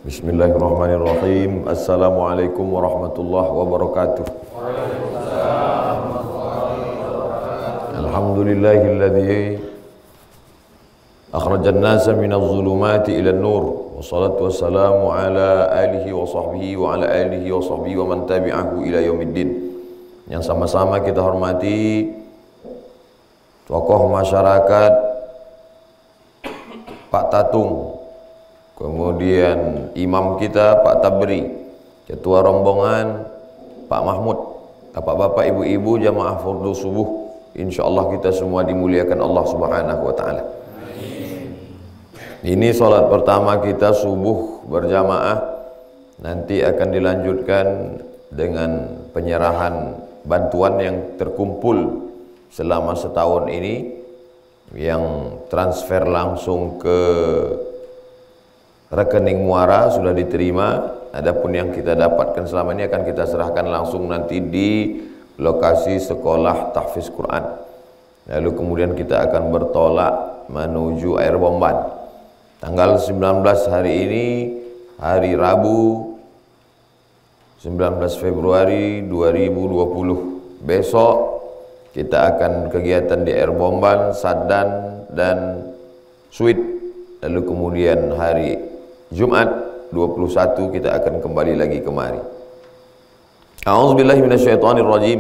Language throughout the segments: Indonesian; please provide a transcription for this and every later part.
Bismillahirrahmanirrahim. Assalamualaikum warahmatullahi wabarakatuh. Alhamdulillahilladzi akhrajan nasa minadh dhulumati ilan nur. Wassalatu wassalamu ala alihi wa sahbihi wa ala alihi wa sahbihi wa man tabi'ahu ila yaumiddin. Yang sama-sama kita hormati tokoh masyarakat Pak Tatung, kemudian imam kita Pak Tabri, ketua rombongan Pak Mahmud, bapak-bapak, ibu-ibu jamaah fardhu subuh, insyaallah kita semua dimuliakan Allah Subhanahu wa taala. Ini salat pertama kita subuh berjamaah, nanti akan dilanjutkan dengan penyerahan bantuan yang terkumpul selama setahun ini, yang transfer langsung ke rekening muara sudah diterima. Adapun yang kita dapatkan selama ini akan kita serahkan langsung nanti di lokasi sekolah tahfiz Quran. Lalu kemudian kita akan bertolak menuju Air Bomban. Tanggal 19 hari ini, hari Rabu 19 Februari 2020. Besok kita akan kegiatan di Air Bomban, Sadan dan Suit. Lalu kemudian hari Jumat 21 kita akan kembali lagi kemari. A'udzubillahi minasyaitonirrajim.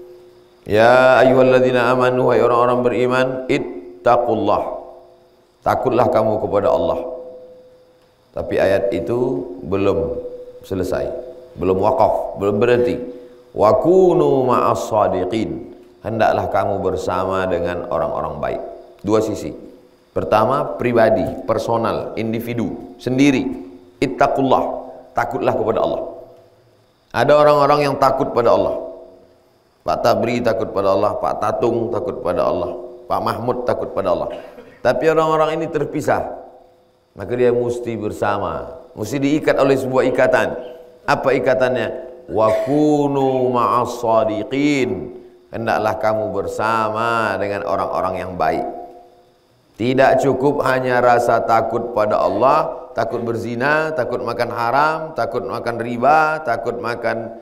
Ya ayyuhalladzina amanu, hai orang-orang beriman, ittaqullah. Takutlah kamu kepada Allah. Tapi ayat itu belum selesai, belum wakaf, belum berhenti. Wa kunu ma'as shadiqin. Hendaklah kamu bersama dengan orang-orang baik. Dua sisi. Pertama, pribadi, personal, individu, sendiri. Ittaqullah, takutlah kepada Allah. Ada orang-orang yang takut pada Allah. Pak Tabri takut pada Allah, Pak Tatung takut pada Allah, Pak Mahmud takut pada Allah. Tapi orang-orang ini terpisah. Maka dia mesti bersama, mesti diikat oleh sebuah ikatan. Apa ikatannya? Wa kunu ma'as shadiqin. Hendaklah kamu bersama dengan orang-orang yang baik. Tidak cukup hanya rasa takut pada Allah, takut berzina, takut makan haram, takut makan riba, takut makan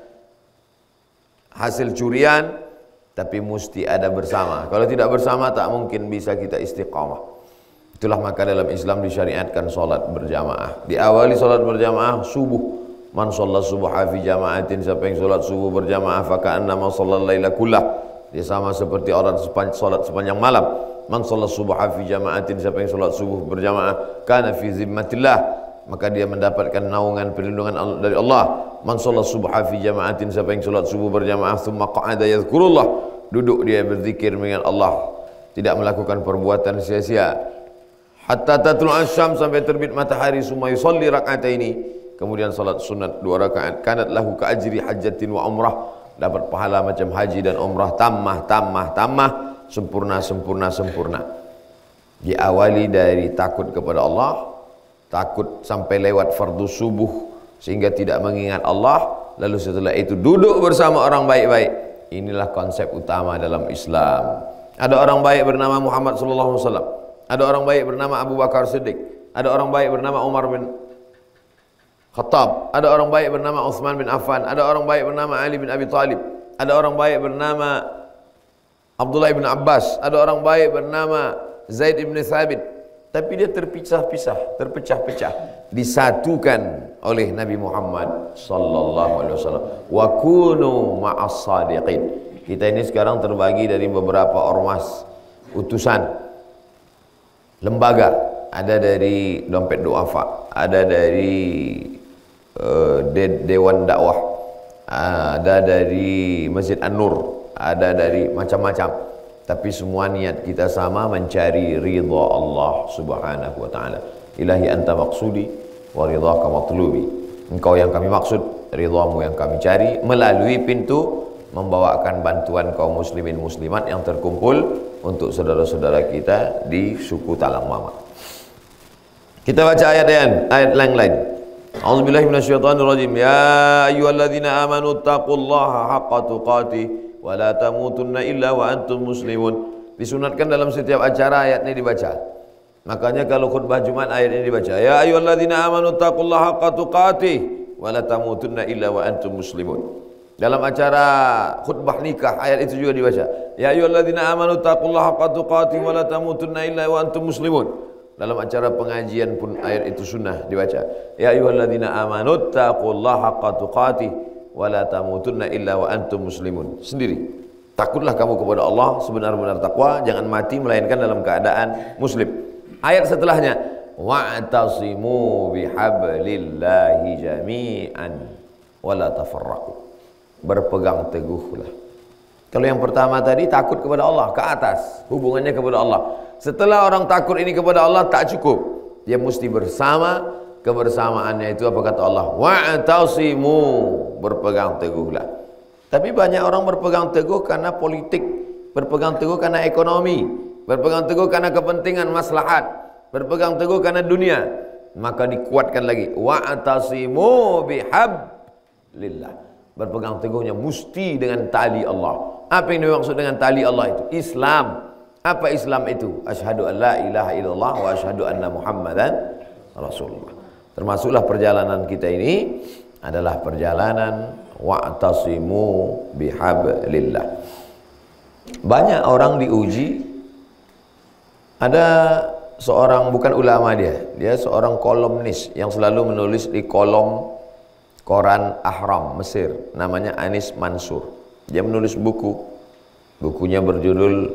hasil curian, tapi mesti ada bersama. Kalau tidak bersama tak mungkin bisa kita istiqamah. Itulah maka dalam Islam disyariatkan salat berjamaah. Diawali salat berjamaah subuh. Man shalla subha fi jama'atin, siapa yang salat subuh berjamaah faka'annama shallal laila kullah, dia sama seperti orang salat sepanjang malam. Man shalla subha fi jama'atin, siapa yang salat subuh berjamaah kana fi zimmatillah, maka dia mendapatkan naungan perlindungan dari Allah. Man shalla subha fi jama'atin, siapa yang salat subuh berjamaah thumma qa'ada yadhkurullah, duduk dia berzikir dengan Allah, tidak melakukan perbuatan sia-sia. Hatta tatlu' asy-syams, sampai terbit matahari. Summa yusalli rak'ataini, kemudian salat sunat 2 rakaat. Kanat lahu ka ajri hajjatin wa umrah, dapat pahala macam haji dan umrah. Tammah, sempurna. Diawali dari takut kepada Allah, takut sampai lewat fardu subuh sehingga tidak mengingat Allah, lalu setelah itu duduk bersama orang baik-baik. Inilah konsep utama dalam Islam. Ada orang baik bernama Muhammad sallallahu alaihi wasallam, ada orang baik bernama Abu Bakar Siddiq, ada orang baik bernama Umar bin Khattab, ada orang baik bernama Utsman bin Affan, ada orang baik bernama Ali bin Abi Thalib, ada orang baik bernama Abdullah bin Abbas, ada orang baik bernama Zaid bin Thabit. Tapi dia terpecah-pecah, disatukan oleh Nabi Muhammad sallallahu alaihi wasallam. Wa kunu ma'as shadiqin. Kita ini sekarang terbagi dari beberapa ormas, utusan, lembaga. Ada dari Dompet Duafa, ada dari Dewan Dakwah, ada dari Masjid An-Nur, ada dari macam-macam. Tapi semua niat kita sama, mencari ridha Allah Subhanahu wa taala. Ilahi anta maqsudi wa ridhaka matlubi. Engkau yang kami maksud, ridhamu yang kami cari, melalui pintu membawakan bantuan kaum muslimin muslimat yang terkumpul untuk saudara-saudara kita di suku Talang Mama. Kita baca ayat lain. A'udzubillahi minasyaitonirrajim. Ya ayyuhalladzina amanu taqullaha haqqa tuqatih wa la tamutunna illa wa antum muslimun. Disunatkan dalam setiap acara ayat ini dibaca. Makanya kalau khutbah Jumat ayat ini dibaca, ya ayyuhalladzina amanu taqullaha haqqa tuqatih wa la tamutunna illa wa antum muslimun. Dalam acara khutbah nikah ayat itu juga dibaca, ya ayyuhalladzina amanu taqullaha haqqa tuqatih wa la tamutunna illa wa antum muslimun. Dalam acara pengajian pun ayat itu sunnah dibaca, ya ayyuhalladzina amanu taqullaha haqqa tuqatih wa la tamutunna illa wa antum muslimun. Sendiri, takutlah kamu kepada Allah sebenar-benar takwa, jangan mati melainkan dalam keadaan muslim. Ayat setelahnya, wa'tasimu bihablillahi jami'an wa la tafarraqu. Berpegang teguhlah. Kalau yang pertama tadi takut kepada Allah, ke atas, hubungannya kepada Allah. Setelah orang takut ini kepada Allah tak cukup, dia mesti bersama. Kebersamaannya itu apa kata Allah? Wa'tasimu, berpegang teguhlah. Tapi banyak orang berpegang teguh karena politik, berpegang teguh karena ekonomi, berpegang teguh karena kepentingan maslahat, berpegang teguh karena dunia. Maka dikuatkan lagi, wa'tasimu bihablillah. Berpegang teguhnya mesti dengan tali Allah. Apa yang dimaksud dengan tali Allah itu? Islam. Apa Islam itu? Asyhadu an la ilaha illallah wa asyhadu anna Muhammadan Rasulullah. Termasuklah perjalanan kita ini adalah perjalanan wa'tasimu bihablillah. Banyak orang diuji. Ada seorang, bukan ulama dia seorang kolumnis yang selalu menulis di kolom koran Ahram Mesir, namanya Anis Mansur. Dia menulis bukunya berjudul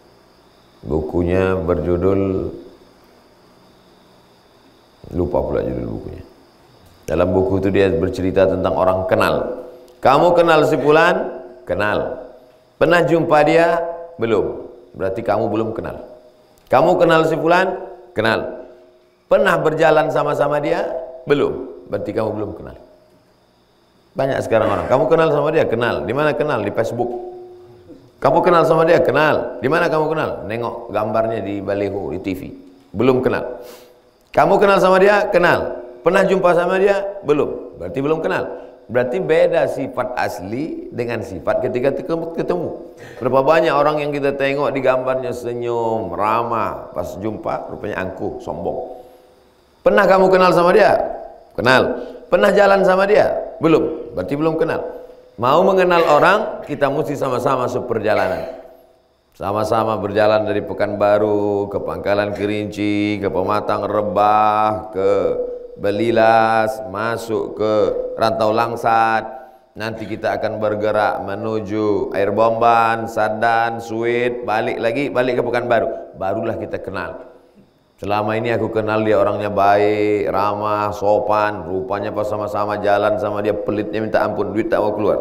lupa pula judul bukunya. Dalam buku itu dia bercerita tentang orang kenal. Kamu kenal si fulan? Kenal. Pernah jumpa dia? Belum. Berarti kamu belum kenal. Kamu kenal si fulan? Kenal. Pernah berjalan sama-sama dia? Belum. Berarti kamu belum kenal. Banyak sekarang orang, kamu kenal sama dia? Kenal. Di mana kenal? Di Facebook. Kamu kenal sama dia? Kenal. Di mana kamu kenal? Nengok gambarnya di baliho, di TV. Belum kenal. Kamu kenal sama dia? Kenal. Pernah jumpa sama dia? Belum. Berarti belum kenal. Berarti beda sifat asli dengan sifat ketika ketemu. Berapa banyak orang yang kita tengok di gambarnya senyum, ramah, pas jumpa rupanya angkuh, sombong. Pernah kamu kenal sama dia? Kenal. Pernah jalan sama dia? Belum. Berarti belum kenal. Mau mengenal orang, kita mesti sama-sama seperjalanan. Sama-sama berjalan dari Pekanbaru ke Pangkalan Kerinci, ke Pematang Rebah, ke Belilas, masuk ke Rantau Langsat. Nanti kita akan bergerak menuju Air Bomban, Sadan, Suit, balik ke Pekanbaru. Barulah kita kenal. Selama ini aku kenal dia orangnya baik, ramah, sopan. Rupanya pas sama-sama jalan sama dia pelitnya minta ampun, duit tak mau keluar.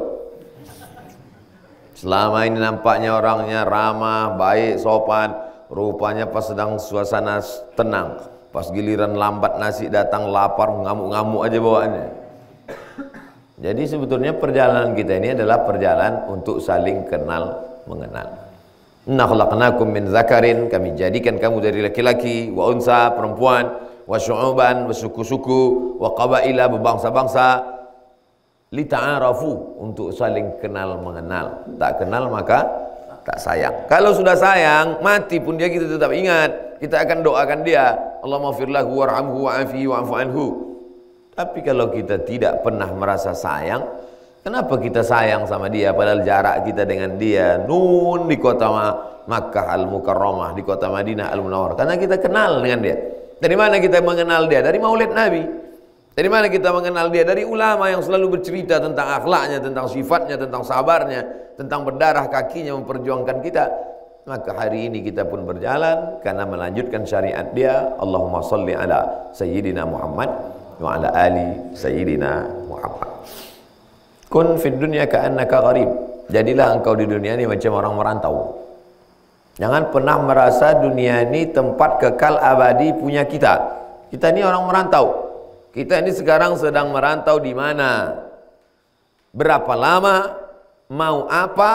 Selama ini nampaknya orangnya ramah, baik, sopan. Rupanya pas sedang suasana tenang, pas giliran lambat nasi datang lapar, ngamuk-ngamuk aja bawaannya. Jadi sebetulnya perjalanan kita ini adalah perjalanan untuk saling kenal mengenal. Inna khalaqnakum min zakarin, kami jadikan kamu dari laki-laki, wa unsa, perempuan, wa syu'uban, bersuku-suku, wa qabaila, berbangsa-bangsa, lita'arafu, untuk saling kenal mengenal. Tak kenal maka tak sayang. Kalau sudah sayang, mati pun dia kita tetap ingat. Kita akan doakan dia, Allahumma ighfir lahu warhamhu wa'afihi wa'fu anhu. Tapi kalau kita tidak pernah merasa sayang, kenapa kita sayang sama dia padahal jarak kita dengan dia nun di kota Makkah Al-Mukarramah, di kota Madinah Al-Munawwarah? Karena kita kenal dengan dia. Dari mana kita mengenal dia? Dari maulid Nabi. Dari mana kita mengenal dia? Dari ulama yang selalu bercerita tentang akhlaknya, tentang sifatnya, tentang sabarnya, tentang berdarah kakinya memperjuangkan kita. Maka hari ini kita pun berjalan karena melanjutkan syariat dia. Allahumma salli ala Sayyidina Muhammad wa ala ali Sayyidina Muhammad. Kun fid dunya ka'annaka gharib. Jadilah engkau di dunia ini macam orang merantau. Jangan pernah merasa dunia ini tempat kekal abadi punya kita. Kita ini orang merantau. Kita ini sekarang sedang merantau di mana? Berapa lama? Mau apa?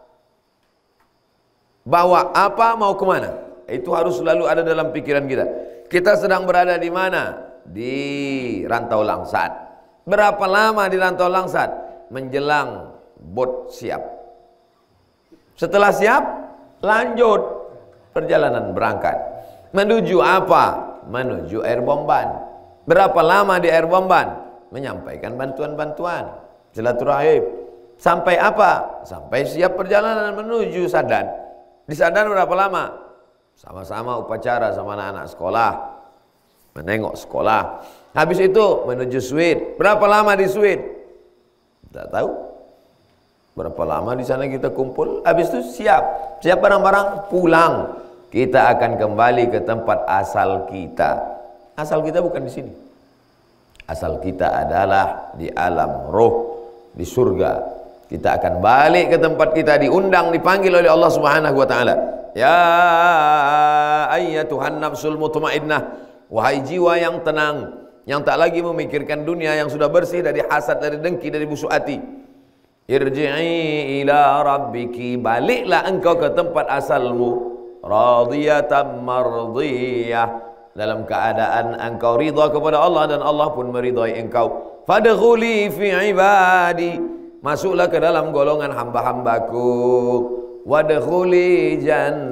Bawa apa? Mau kemana? Itu harus selalu ada dalam pikiran kita. Kita sedang berada di mana? Di Rantau Langsat. Berapa lama di Rantau Langsat? Menjelang bot siap. Setelah siap, lanjut perjalanan berangkat. Menuju apa? Menuju air bomban. Berapa lama di air bomban? Menyampaikan bantuan-bantuan, silaturahim. Sampai apa? Sampai siap perjalanan menuju Sadan. Di Sadan berapa lama? Sama-sama upacara sama anak-anak sekolah, menengok sekolah. Habis itu menuju Sweet. Berapa lama di Sweet? Tidak tahu. Berapa lama di sana kita kumpul? Habis itu siap barang-barang, pulang. Kita akan kembali ke tempat asal kita. Asal kita bukan di sini. Asal kita adalah di alam roh, di surga. Kita akan balik ke tempat kita, diundang, dipanggil oleh Allah Subhanahu wa taala. Ya ayyatuhan nafsul mutmainnah, wahai jiwa yang tenang, yang tak lagi memikirkan dunia, yang sudah bersih dari hasad, dari dengki, dari busuk hati. Irji'i ila rabbiki, baliklah engkau ke tempat asalmu, radiyatan mardiyah, dalam keadaan engkau ridha kepada Allah dan Allah pun meridhai engkau. Fadkhuli fi ibadi, masuklah ke dalam golongan hamba-hambaku. Wadkhuli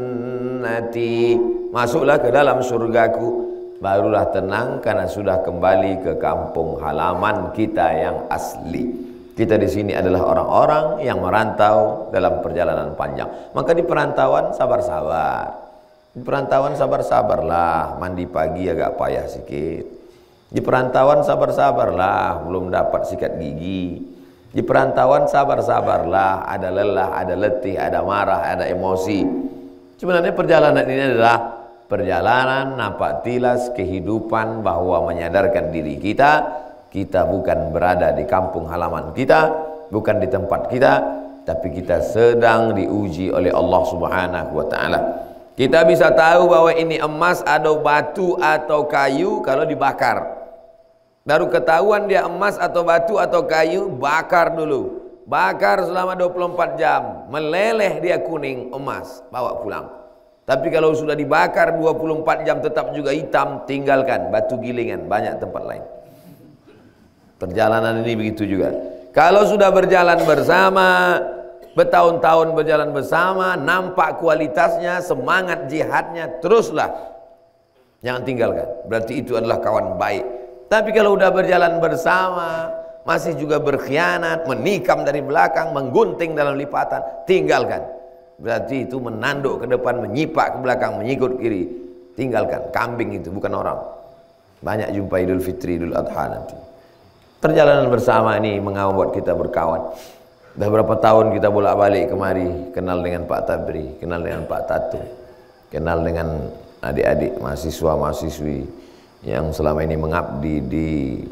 jannati, masuklah ke dalam surgaku. Barulah tenang karena sudah kembali ke kampung halaman kita yang asli. Kita di sini adalah orang-orang yang merantau dalam perjalanan panjang. Maka di perantauan sabar-sabar. Di perantauan sabar-sabarlah, mandi pagi agak payah sikit. Di perantauan sabar-sabarlah, belum dapat sikat gigi. Di perantauan sabar-sabarlah, ada lelah, ada letih, ada marah, ada emosi. Sebenarnya perjalanan ini adalah perjalanan napak tilas kehidupan, bahwa menyadarkan diri kita, kita bukan berada di kampung halaman kita, bukan di tempat kita, tapi kita sedang diuji oleh Allah Subhanahu wa taala. Kita bisa tahu bahwa ini emas atau batu atau kayu kalau dibakar. Baru ketahuan dia emas atau batu atau kayu, bakar dulu. Bakar selama 24 jam, meleleh dia kuning, emas, bawa pulang. Tapi kalau sudah dibakar 24 jam tetap juga hitam, tinggalkan, batu gilingan, banyak tempat lain. Perjalanan ini begitu juga. Kalau sudah berjalan bersama, bertahun-tahun berjalan bersama, nampak kualitasnya, semangat jihadnya, teruslah. Jangan tinggalkan. Berarti itu adalah kawan baik. Tapi kalau sudah berjalan bersama, masih juga berkhianat, menikam dari belakang, menggunting dalam lipatan, tinggalkan. Berarti itu menanduk ke depan, menyipak ke belakang, menyikut kiri. Tinggalkan. Kambing itu bukan orang. Banyak jumpa Idul Fitri, Idul Adha nanti. Perjalanan bersama ini membuat kita berkawan. Dah berapa tahun kita bolak-balik kemari, kenal dengan Pak Tabri, kenal dengan Pak Tatu, kenal dengan adik-adik mahasiswa-mahasiswi yang selama ini mengabdi di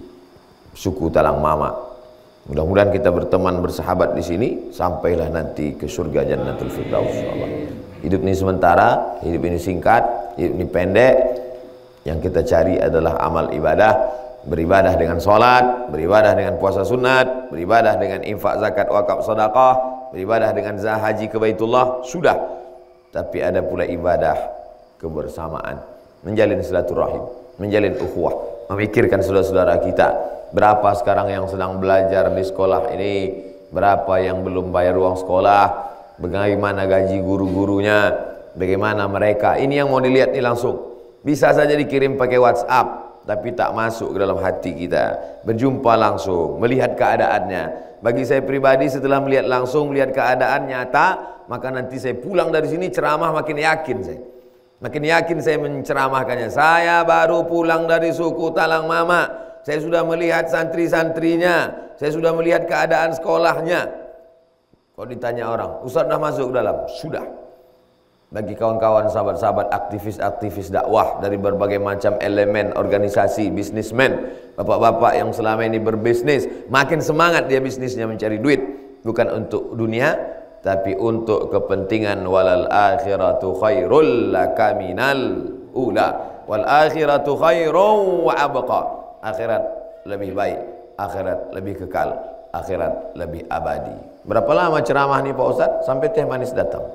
suku Talang Mama. Mudah-mudahan kita berteman, bersahabat di sini sampailah nanti ke surga Jannatul Firdaus insyaallah. Hidup ini sementara, hidup ini singkat, hidup ini pendek. Yang kita cari adalah amal ibadah, beribadah dengan sholat, beribadah dengan puasa sunat, beribadah dengan infak zakat wakaf sedekah, beribadah dengan haji ke Baitullah, sudah. Tapi ada pula ibadah kebersamaan, menjalin silaturahim, menjalin ukhuwah, memikirkan saudara-saudara kita. Berapa sekarang yang sedang belajar di sekolah ini, berapa yang belum bayar uang sekolah, bagaimana gaji guru-gurunya, bagaimana mereka. Ini yang mau dilihat nih langsung. Bisa saja dikirim pakai WhatsApp, tapi tak masuk ke dalam hati kita. Berjumpa langsung, melihat keadaannya. Bagi saya pribadi, setelah melihat langsung, melihat keadaan nyata, maka nanti saya pulang dari sini ceramah makin yakin saya. Makin yakin saya menceramahkannya. Saya baru pulang dari suku Talang Mama. Saya sudah melihat santri-santrinya. Saya sudah melihat keadaan sekolahnya. Kalau ditanya orang, Ustaz sudah masuk ke dalam? Sudah. Bagi kawan-kawan, sahabat-sahabat, aktivis-aktivis dakwah dari berbagai macam elemen organisasi, bisnismen, bapak-bapak yang selama ini berbisnis, makin semangat dia bisnisnya mencari duit. Bukan untuk dunia, tapi untuk kepentingan walal akhiratu khairul laka minal ula wal akhiratu khairun wa abqa. Akhirat lebih baik, akhirat lebih kekal, akhirat lebih abadi. Berapa lama ceramah nih Pak Ustaz? Sampai teh manis datang.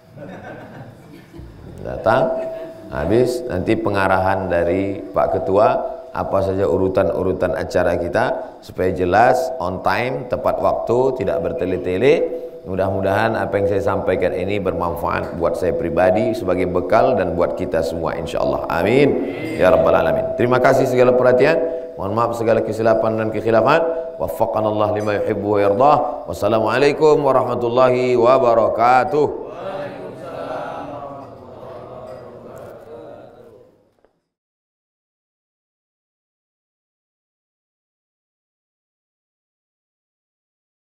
Datang, habis nanti pengarahan dari Pak Ketua apa saja urutan-urutan acara kita supaya jelas, on time, tepat waktu, tidak bertele-tele. Mudah-mudahan apa yang saya sampaikan ini bermanfaat buat saya pribadi sebagai bekal dan buat kita semua insyaallah. Amin ya rabbal alamin. Terima kasih segala perhatian. Mohon maaf segala kesilapan dan kekhilafan. Waffaqanallah lima yuhibbu wa yardah. Wassalamualaikum warahmatullahi wabarakatuh.